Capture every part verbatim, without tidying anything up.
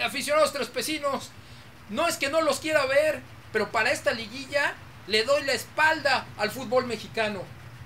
Aficionados trespecinos, no es que no los quiera ver, pero para esta liguilla le doy la espalda al fútbol mexicano.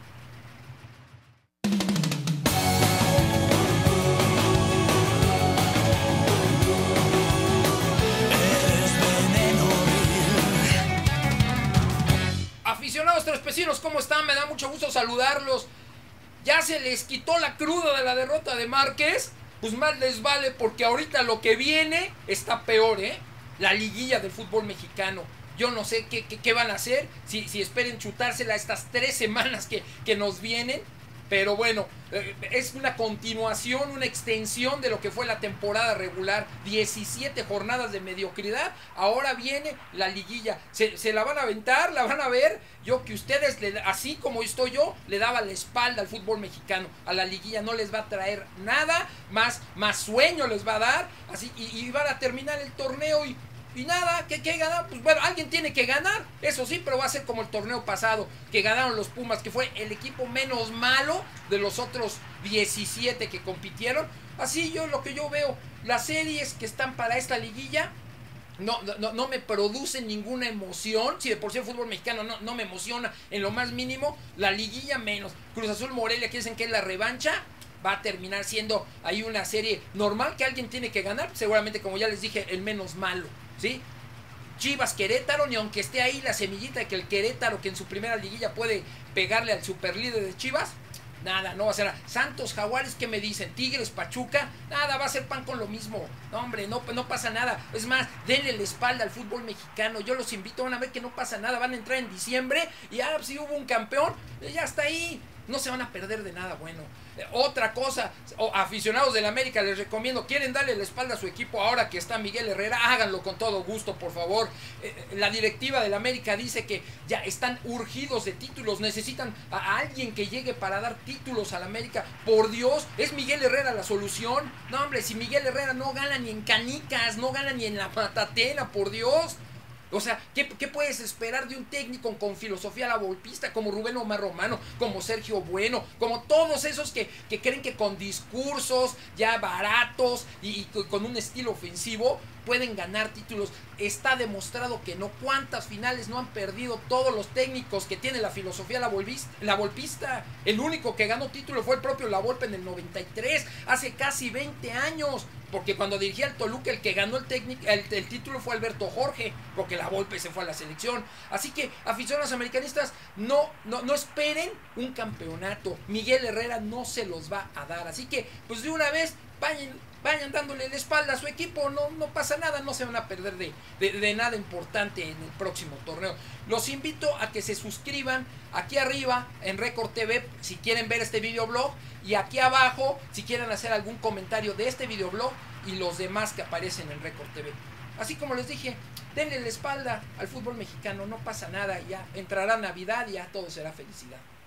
Aficionados trespecinos, ¿cómo están? Me da mucho gusto saludarlos. Ya se les quitó la cruda de la derrota de Márquez. Pues más les vale, porque ahorita lo que viene está peor, ¿eh? La liguilla del fútbol mexicano. Yo no sé qué, qué, qué van a hacer, si, si esperen chutársela estas tres semanas que, que nos vienen. Pero bueno, eh, es una continuación, una extensión de lo que fue la temporada regular. diecisiete jornadas de mediocridad. Ahora viene la liguilla. Se, se la van a aventar, la van a ver. Yo que ustedes, le, así como estoy yo, le daba la espalda al fútbol mexicano. A la liguilla no les va a traer nada, más, más sueño les va a dar. Así, y, y van a terminar el torneo y... Y nada, ¿qué, qué ganar? Pues bueno, alguien tiene que ganar, eso sí, pero va a ser como el torneo pasado, que ganaron los Pumas, que fue el equipo menos malo de los otros diecisiete que compitieron. Así yo, lo que yo veo, las series que están para esta liguilla, no, no, no me producen ninguna emoción. Si de por sí el fútbol mexicano no, no me emociona en lo más mínimo, la liguilla menos. Cruz Azul Morelia, que dicen que es la revancha, va a terminar siendo ahí una serie normal que alguien tiene que ganar, seguramente, como ya les dije, el menos malo, ¿sí? Chivas Querétaro, ni aunque esté ahí la semillita de que el Querétaro, que en su primera liguilla puede pegarle al superlíder de Chivas, nada, no va a ser nada. Santos Jaguares, ¿qué me dicen? Tigres Pachuca, nada, va a ser pan con lo mismo. No, hombre, no, no pasa nada. Es más, denle la espalda al fútbol mexicano. Yo los invito, van a ver que no pasa nada. Van a entrar en diciembre y ah, si hubo un campeón, ya está ahí. No se van a perder de nada bueno. Eh, otra cosa, oh, aficionados del América, les recomiendo, quieren darle la espalda a su equipo ahora que está Miguel Herrera, háganlo con todo gusto, por favor. Eh, la directiva del América dice que ya están urgidos de títulos, necesitan a, a alguien que llegue para dar títulos al América. Por Dios, ¿es Miguel Herrera la solución? No, hombre, si Miguel Herrera no gana ni en canicas, no gana ni en la Matatena, por Dios. O sea, ¿qué, ¿qué puedes esperar de un técnico con filosofía lavolpista como Rubén Omar Romano, como Sergio Bueno, como todos esos que, que creen que con discursos ya baratos y, y con un estilo ofensivo pueden ganar títulos? Está demostrado que no. ¿Cuántas finales no han perdido todos los técnicos que tienen la filosofía lavolpista? El único que ganó título fue el propio Lavolpe en el noventa y tres, hace casi veinte años. Porque cuando dirigía el Toluca, el que ganó el, técnico, el, el título fue Alberto Jorge, porque Lavolpe se fue a la selección. Así que, aficionados americanistas, no, no, no esperen un campeonato. Miguel Herrera no se los va a dar. Así que, pues de una vez, vayan, vayan dándole la espalda a su equipo. No, no pasa nada, no se van a perder de, de, de nada importante en el próximo torneo. Los invito a que se suscriban aquí arriba en Record T V si quieren ver este videoblog, y aquí abajo si quieren hacer algún comentario de este videoblog y los demás que aparecen en Record T V. Así como les dije, denle la espalda al fútbol mexicano, no pasa nada, ya entrará Navidad y ya todo será felicidad.